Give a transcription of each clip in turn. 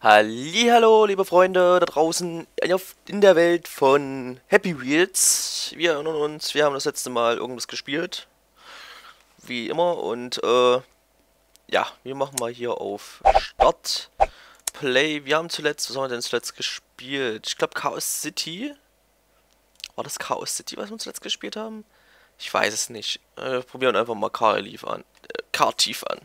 Hallihallo, liebe Freunde da draußen in der Welt von Happy Wheels. Wir erinnern uns, wir haben das letzte Mal irgendwas gespielt. Wie immer. Und ja, wir machen mal hier auf Start. Play. Wir haben zuletzt, was haben wir denn zuletzt gespielt? Ich glaube Chaos City. War das Chaos City, was wir zuletzt gespielt haben? Ich weiß es nicht. Wir probieren einfach mal Car-Tief an.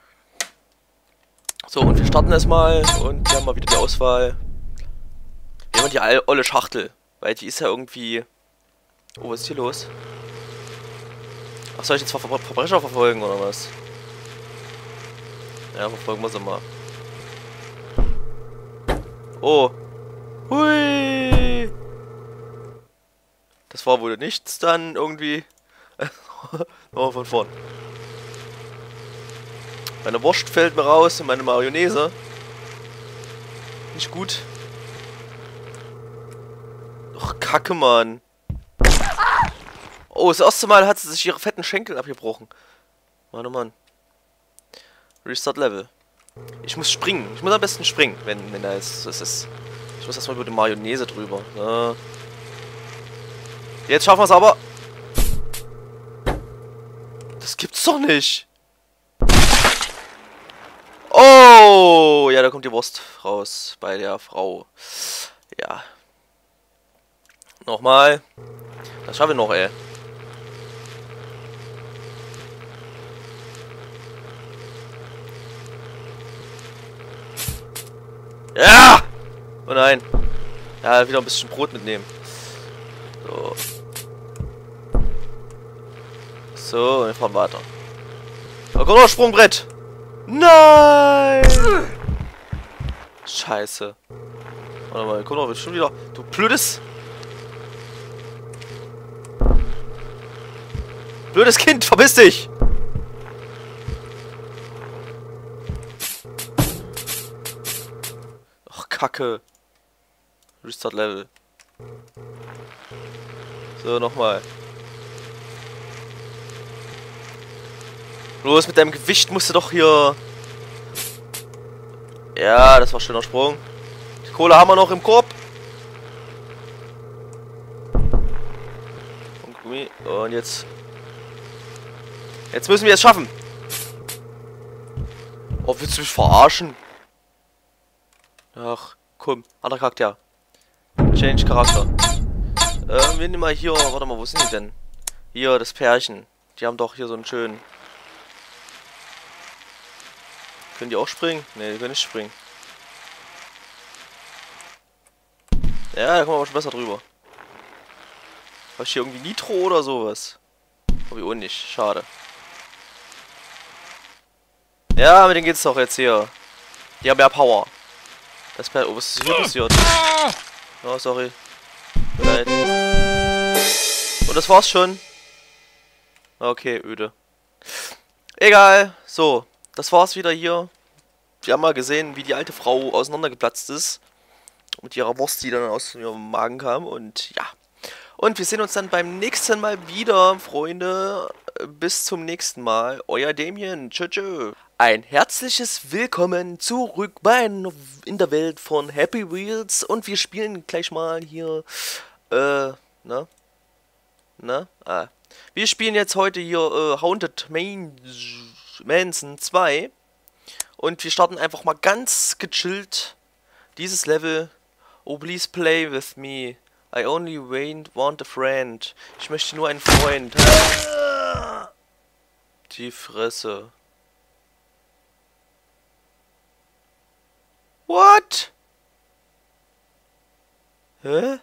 So, und wir starten erstmal und wir haben mal wieder die Auswahl. Wir haben die olle Schachtel, weil die ist ja irgendwie... Oh, was ist hier los? Ach, soll ich jetzt Verbrecher verfolgen oder was? Ja, verfolgen wir sie mal. Oh. Hui. Das war wohl nichts dann irgendwie. Nochmal von vorn. Meine Wurst fällt mir raus und meine Mayonnaise. Nicht gut. Ach, Kacke, Mann. Oh, das erste Mal hat sie sich ihre fetten Schenkel abgebrochen. Mann, oh Mann. Restart Level. Ich muss springen. Ich muss am besten springen, wenn da ist. Ich muss erstmal über die Mayonnaise drüber. Ja. Jetzt schaffen wir es aber. Das gibt's doch nicht. Oh, ja, da kommt die Wurst raus bei der Frau. Ja. Nochmal. Das schaffe ich noch, ey. Ja! Oh nein. Ja, wieder ein bisschen Brot mitnehmen. So. So, und wir fahren weiter. Da kommt noch ein Sprungbrett. Nein! Scheiße. Warte mal, guck noch, schon wieder. Du blödes Kind, verpiss dich! Ach, Kacke. Restart Level. So, nochmal. Los, mit deinem Gewicht musst du doch hier... Ja, das war ein schöner Sprung. Die Kohle haben wir noch im Korb. Und Gummi. Und jetzt... Jetzt müssen wir es schaffen. Oh, willst du mich verarschen? Ach, komm. Anderer Charakter. Change Charakter. Wir nehmen mal hier... Warte mal, wo sind die denn? Hier, das Pärchen. Die haben doch hier so einen schönen... Können die auch springen? Ne, die können nicht springen. Ja, da kommen wir aber schon besser drüber. Habe ich hier irgendwie Nitro oder sowas? Hab ich auch nicht. Schade. Ja, mit denen geht's doch jetzt hier. Die haben ja Power. Das ist oh, was ist hier passiert? Oh, sorry. Leid. Und das war's schon. Okay, öde. Egal. So. Das war's wieder hier. Wir haben mal gesehen, wie die alte Frau auseinandergeplatzt ist. Mit ihrer Wurst, die dann aus ihrem Magen kam. Und ja. Und wir sehen uns dann beim nächsten Mal wieder, Freunde. Bis zum nächsten Mal. Euer Damien. Tschö, tschö. Ein herzliches Willkommen zurück in der Welt von Happy Wheels. Und wir spielen gleich mal hier. Wir spielen jetzt heute hier Haunted Mansion 2 und wir starten einfach mal ganz gechillt dieses Level. Oh, please play with me. I only want a friend. Ich möchte nur einen Freund. Die Fresse. What? Hä?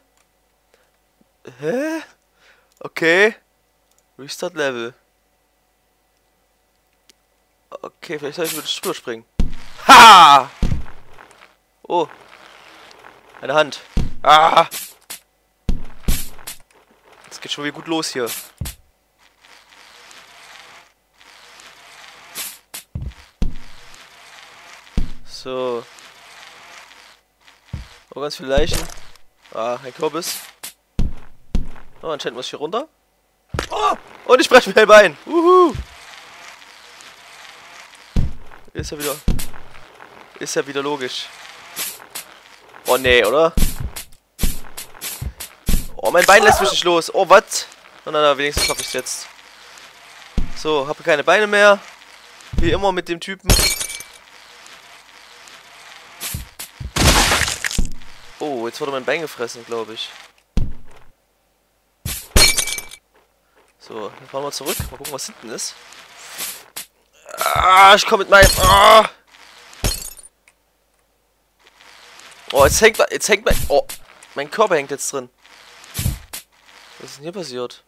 Hä? Okay. Restart Level. Okay, vielleicht soll ich über das Spur springen. Ha! Oh. Eine Hand. Ah! Es geht schon wieder gut los hier. So. Oh, ganz viele Leichen. Ah, ein Kürbis. Oh, anscheinend muss ich hier runter. Oh! Und ich breche mir ein Bein. Uhu! Ist ja wieder logisch. Oh nee, oder? Oh, mein Bein lässt mich nicht los. Oh, was? Na, wenigstens schaffe ich es jetzt. So, habe keine Beine mehr. Wie immer mit dem Typen. Oh, jetzt wurde mein Bein gefressen, glaube ich. So, dann fahren wir zurück. Mal gucken, was hinten ist. Ah, ich komme mit meinem... Ah. Oh, jetzt hängt mein... Oh, mein Körper hängt jetzt drin. Was ist denn hier passiert?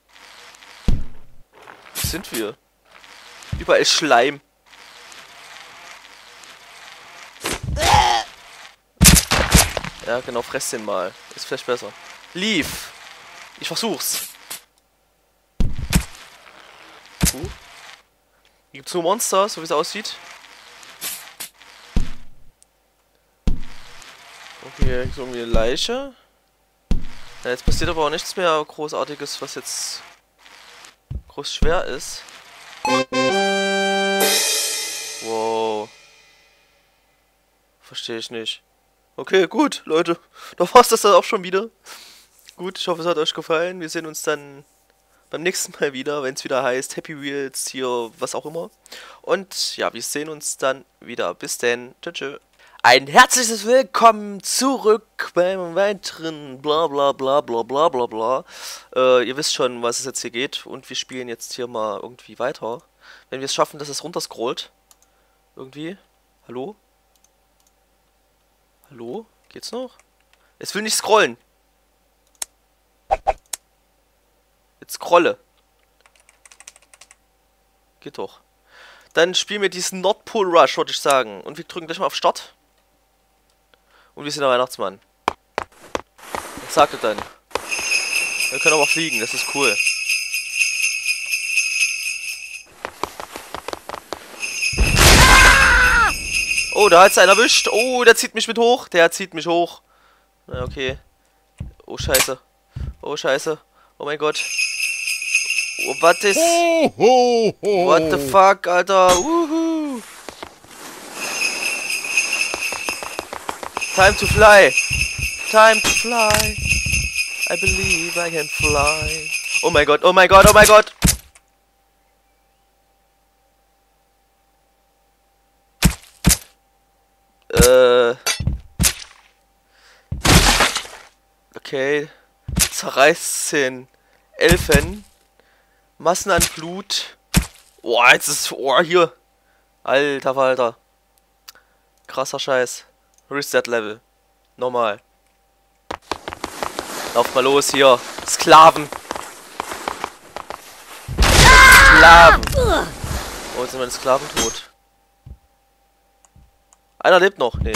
Wo sind wir? Überall Schleim. Ja, genau, fress den mal. Ist vielleicht besser. Leave! Ich versuch's. Hier gibt's nur Monster, so wie es aussieht. Okay, hier ist irgendwie eine Leiche. Ja, jetzt passiert aber auch nichts mehr Großartiges, was jetzt groß schwer ist. Wow. Verstehe ich nicht. Okay, gut, Leute. Da war's das dann auch schon wieder. Gut, ich hoffe, es hat euch gefallen. Wir sehen uns dann beim nächsten Mal wieder, wenn es wieder heißt Happy Wheels, hier, was auch immer. Und ja, wir sehen uns dann wieder. Bis denn. Tschö, tschö. Ein herzliches Willkommen zurück beim weiteren bla bla bla bla bla bla bla. Ihr wisst schon, was es jetzt hier geht. Und wir spielen jetzt hier mal irgendwie weiter. Wenn wir es schaffen, dass es runterscrollt. Irgendwie. Hallo? Hallo? Geht's noch? Es will nicht scrollen. Jetzt scrolle. Geht doch. Dann spielen wir diesen Nordpol Rush, würde ich sagen. Und wir drücken gleich mal auf Start. Und wir sind der Weihnachtsmann. Was sagt er dann? Wir können aber fliegen, das ist cool. Oh, da hat's einen erwischt. Oh, der zieht mich mit hoch. Der zieht mich hoch. Na, okay. Oh, scheiße. Oh, scheiße. Oh mein Gott. Oh, was ist... What the fuck, Alter. Wuhu. Time to fly. Time to fly. I believe I can fly. Oh mein Gott, oh mein Gott, oh mein Gott. Okay. Zerreißen. Elfen. Massen an Blut. Boah, jetzt ist... Oh, hier. Alter Falter. Krasser Scheiß. Reset Level. Normal. Lauft mal los hier. Sklaven. Sklaven. Oh, jetzt sind meine Sklaven tot. Einer lebt noch. Nee.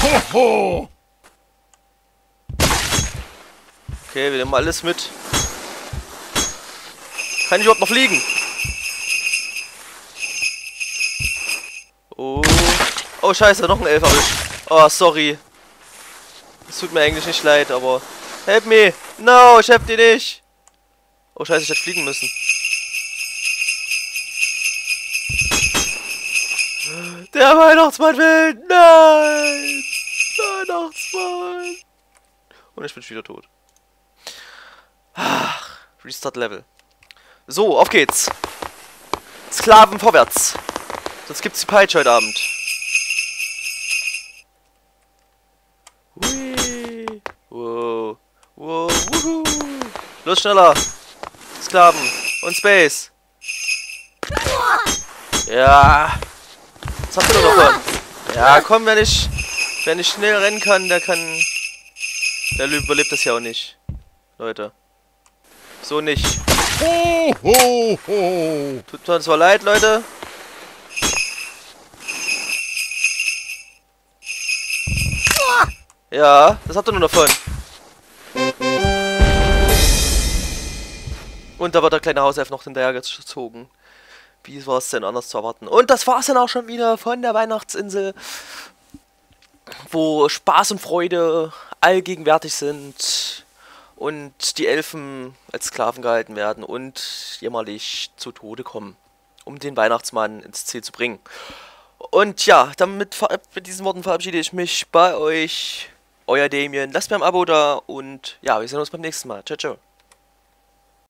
Okay, wir nehmen alles mit. Kann ich überhaupt noch fliegen? Oh. Oh, scheiße, noch ein Elf erwischt. Oh, sorry. Es tut mir eigentlich nicht leid, aber... Help me! No, ich helf dir nicht! Oh, scheiße, ich hätte fliegen müssen. Der Weihnachtsmann will! Nein! Weihnachtsmann! Und ich bin schon wieder tot. Ach, Restart Level. So, auf geht's. Sklaven vorwärts. Sonst gibt's die Peitsche heute Abend. Hui. Wow. Wow. Wuhu. Los, schneller. Sklaven. Und Space. Ja. Was habt ihr doch davon? Ja, komm, wer nicht schnell rennen kann, der überlebt das ja auch nicht. Leute. So nicht. Tut uns zwar leid, Leute. Ja, das habt ihr nur davon. Und da wird der kleine Hauself noch hinterher gezogen. Wie war es denn anders zu erwarten? Und das war's dann auch schon wieder von der Weihnachtsinsel, wo Spaß und Freude allgegenwärtig sind und die Elfen als Sklaven gehalten werden und jämmerlich zu Tode kommen, um den Weihnachtsmann ins Ziel zu bringen. Und ja, mit diesen Worten verabschiede ich mich bei euch. euer Damien. Lasst mir ein Abo da und ja, wir sehen uns beim nächsten Mal. Ciao, ciao.